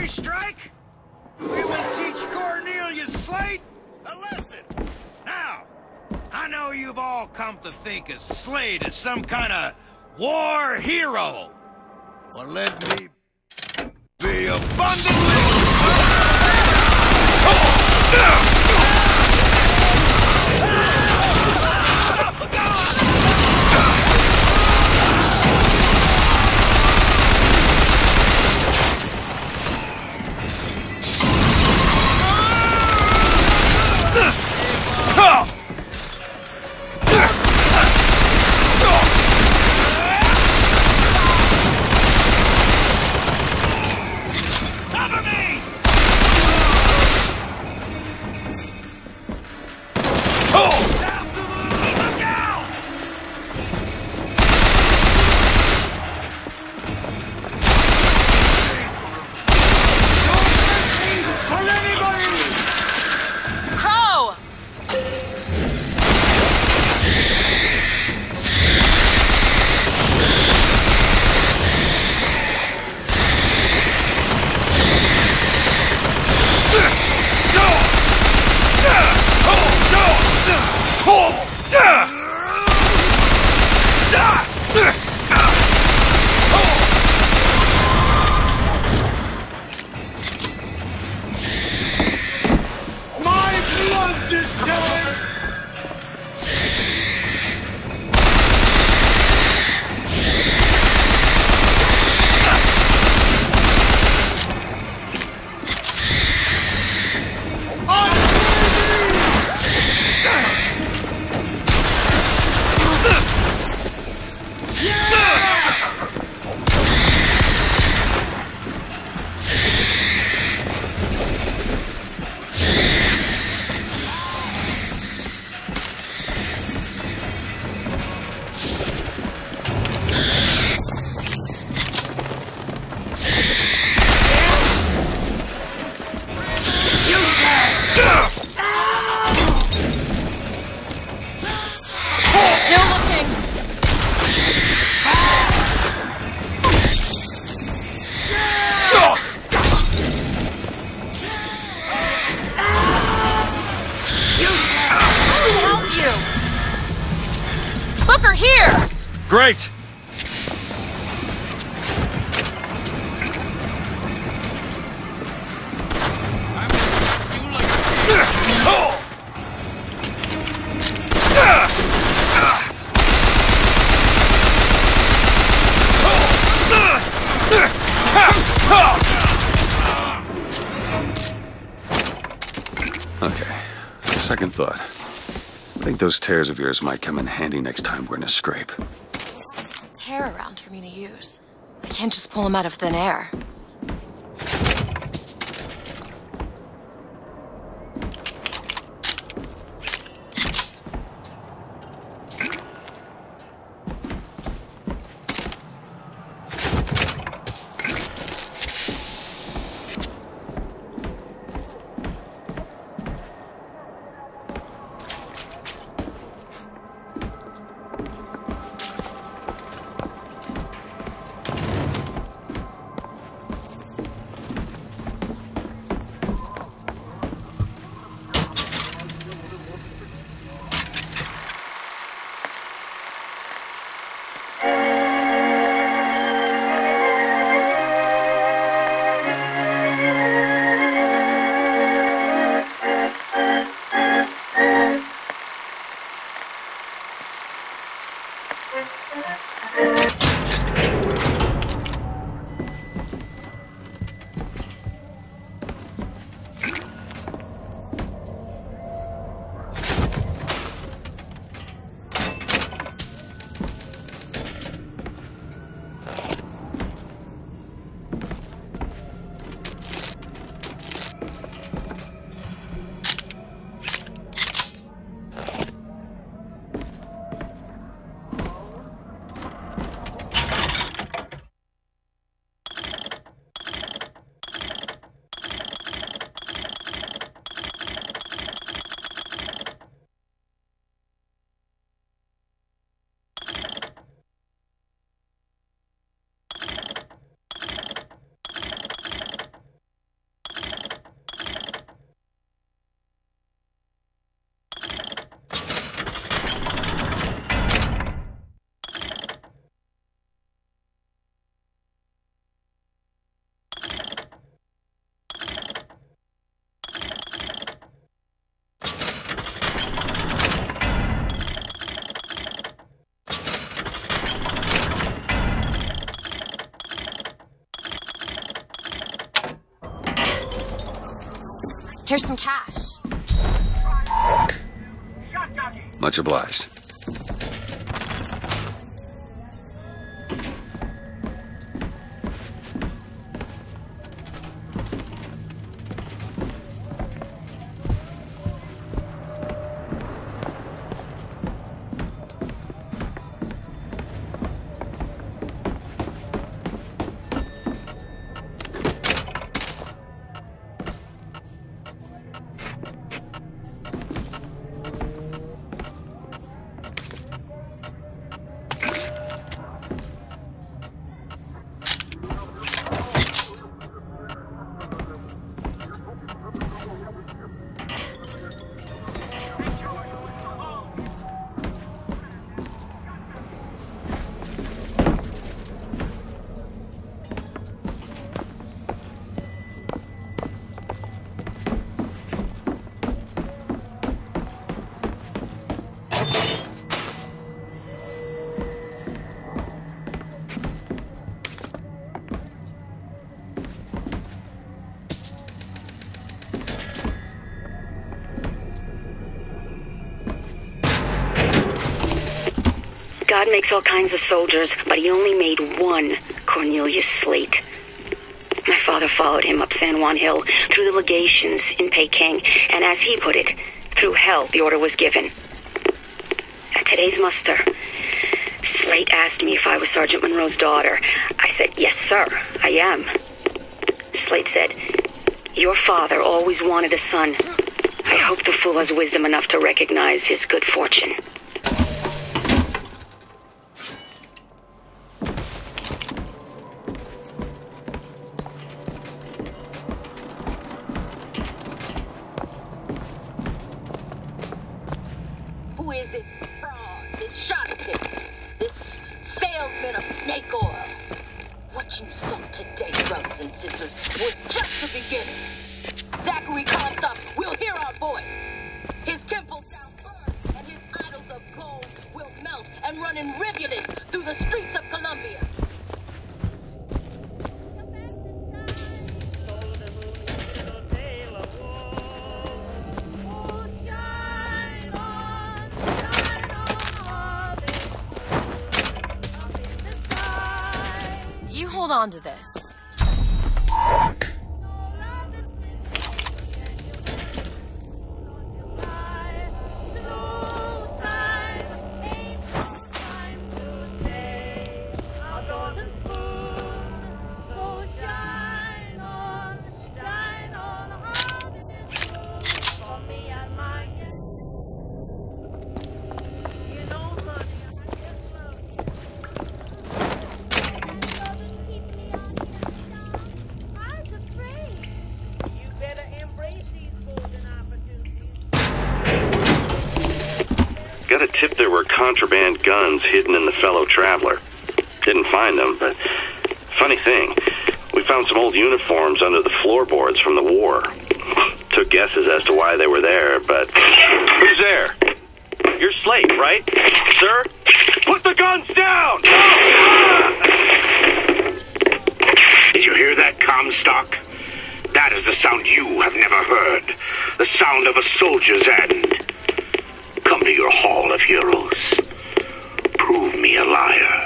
we strike, we will teach Cornelius Slate a lesson. Now, I know you've all come to think of Slate as some kind of war hero. Well, let me be abundantly... Great! Okay, second thought. I think those tears of yours might come in handy next time we're in a scrape. Tear around for me to use. I can't just pull them out of thin air. Here's some cash. Much obliged. God makes all kinds of soldiers, but he only made one Cornelius Slate. My father followed him up San Juan Hill, through the legations in Peking, and as he put it, through hell the order was given. At today's muster, Slate asked me if I was Sergeant Monroe's daughter. I said, yes, sir, I am. Slate said, your father always wanted a son. I hope the fool has wisdom enough to recognize his good fortune. Who is this fraud, this charlatan, this salesman of snake oil? What you saw today, brothers and sisters, was just the beginning. Zachary Comstock will hear our voice. His temples shall burn, and his idols of gold will melt and run in rivulets through the streets of Columbia. You hold on to this. Got a tip there were contraband guns hidden in the fellow traveler. Didn't find them, but funny thing, we found some old uniforms under the floorboards from the war. Took guesses as to why they were there, but... Who's there? You're Slate, right? Sir? Put the guns down! Did you hear that, Comstock? That is the sound you have never heard. The sound of a soldier's end. Come to your Hall of Heroes. Prove me a liar.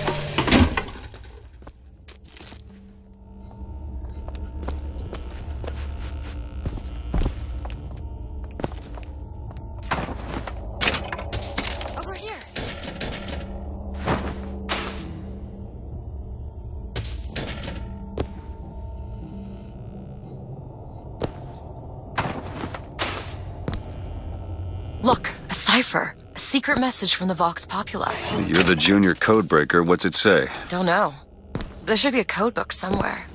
Over here. Look, a cipher. A secret message from the Vox Populi. You're the junior codebreaker. What's it say? Don't know. There should be a code book somewhere.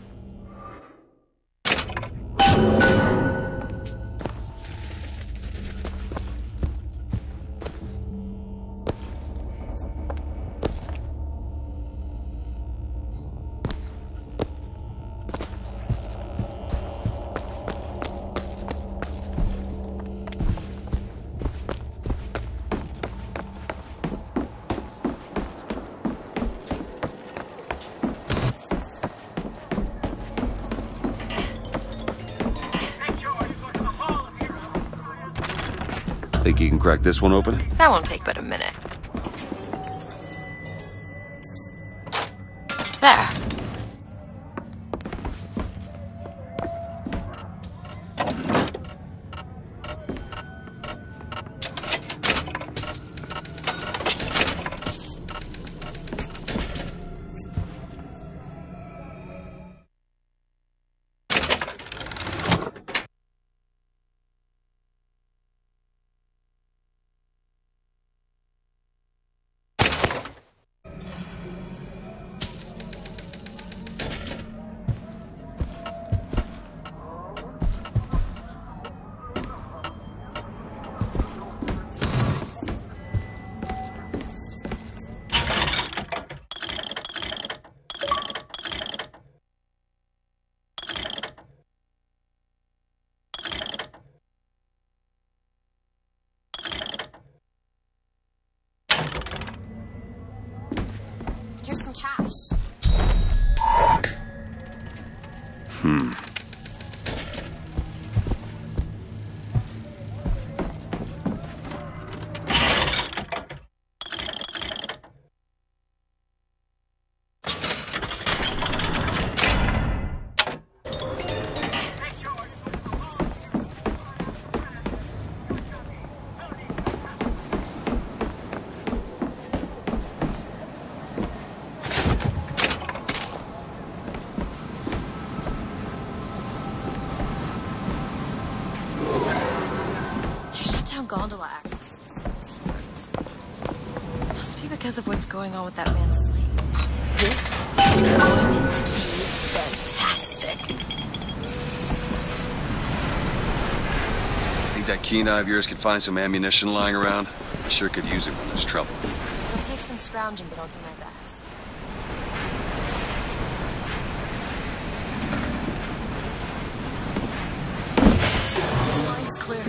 Think you can crack this one open? That won't take but a minute. There. Here's some cash. Gondola access. Must be because of what's going on with that man's sleep. This is going to be fantastic. Think that keen eye of yours could find some ammunition lying around? I sure could use it when there's trouble. It'll take some scrounging, but I'll do my best. The line's clear.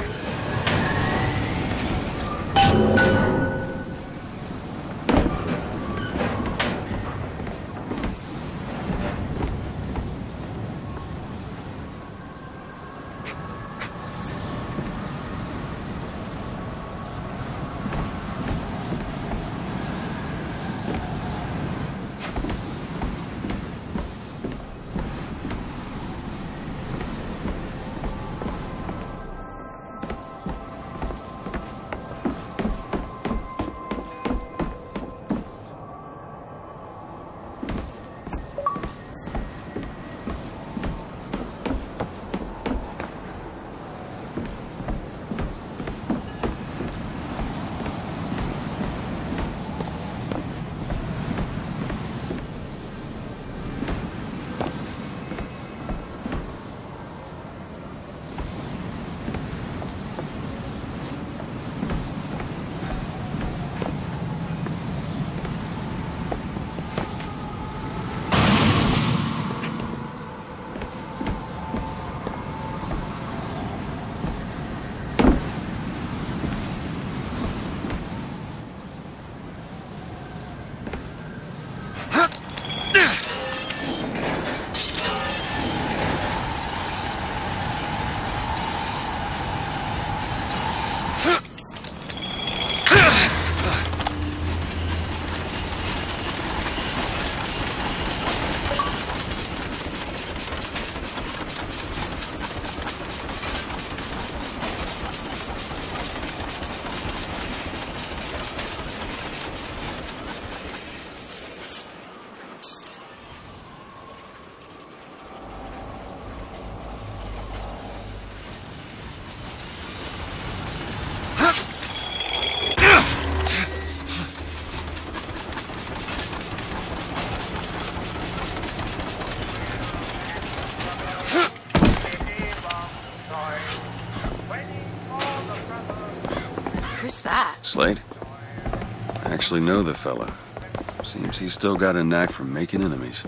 Who's that? Slade? I actually know the fella. Seems he's still got a knack for making enemies.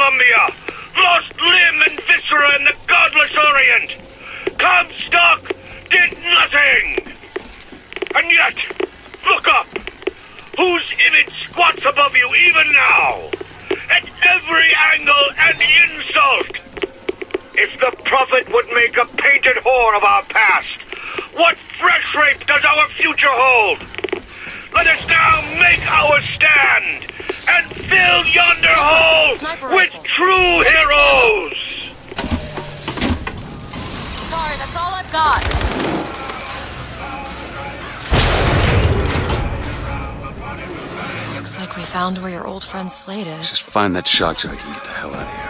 Columbia, lost limb and viscera in the godless Orient. Comstock did nothing! And yet, look up! Whose image squats above you even now? At every angle and insult! If the prophet would make a painted whore of our past, what fresh rape does our future hold? Let us now make our stand and fill yonder hole with true heroes! Sorry, that's all I've got. Looks like we found where your old friend Slade is. Just find that shock jockey and get the hell out of here.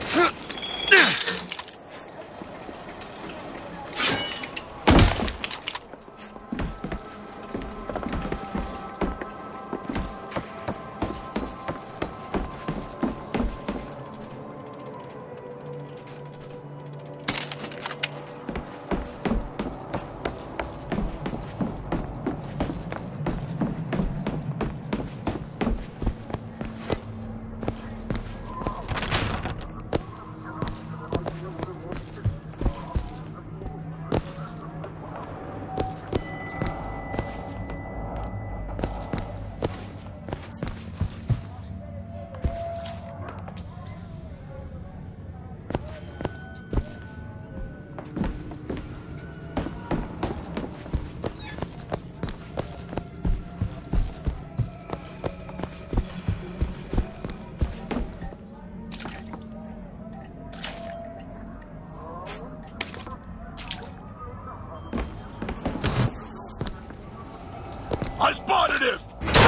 I spotted him!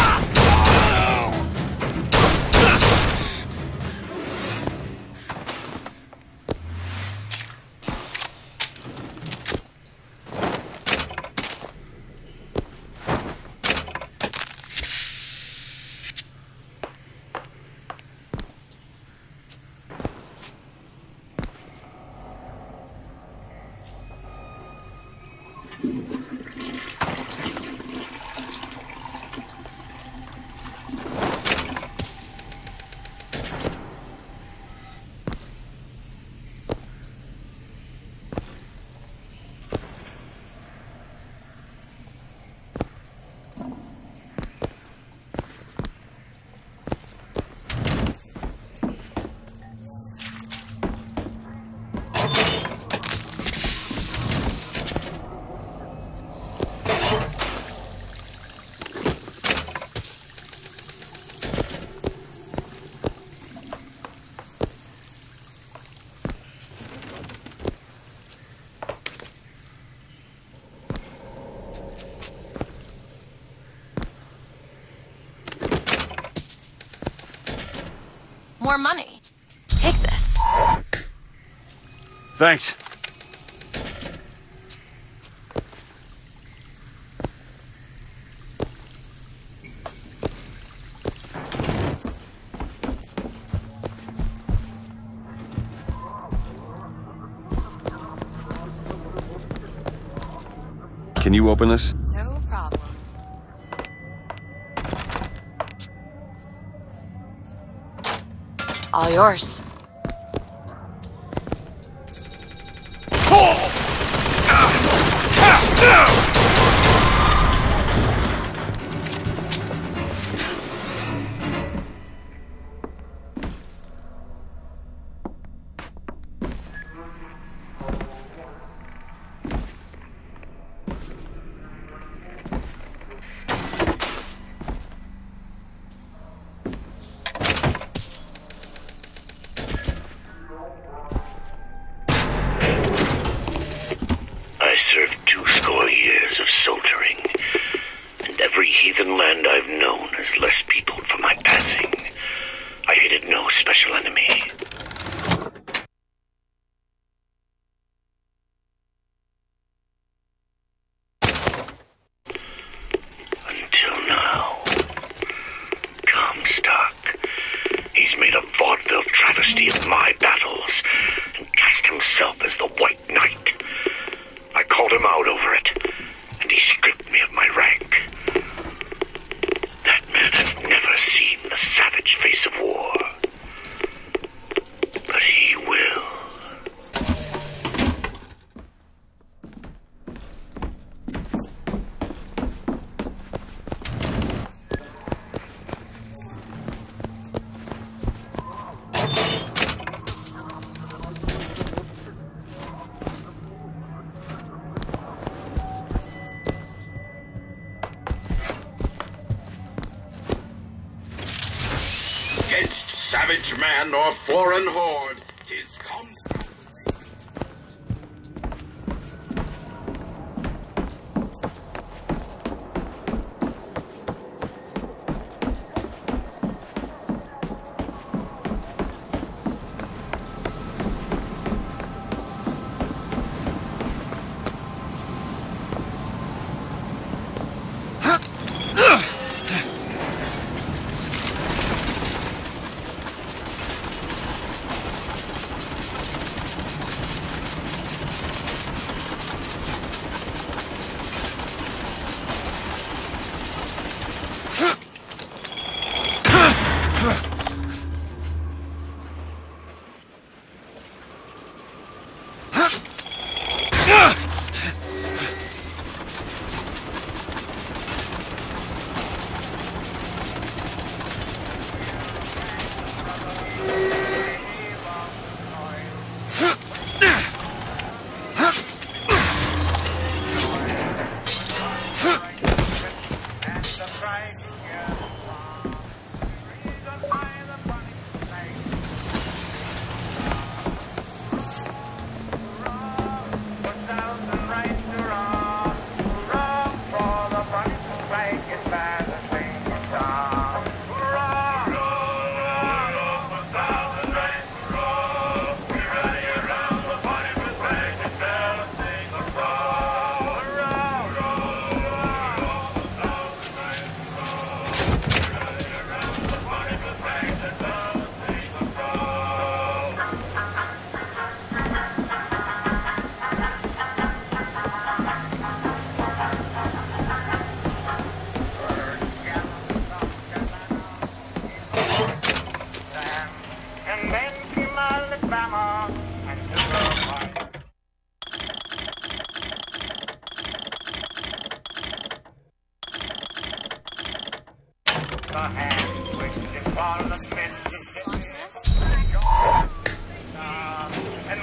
More money. Take this. Thanks. Can you open this? No problem. All yours. I served 20 years of soldiering, and every heathen land I've known is less peopled for my passing. I hated no special enemy. Until now. Comstock. He's made a vaudeville travesty of my battles and cast himself as the White Knight. I called him out over it, and he stripped me of my rank. That man has never seen the savage face of war. But he will. Against savage man or foreign horde, 'tis come.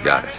Got it.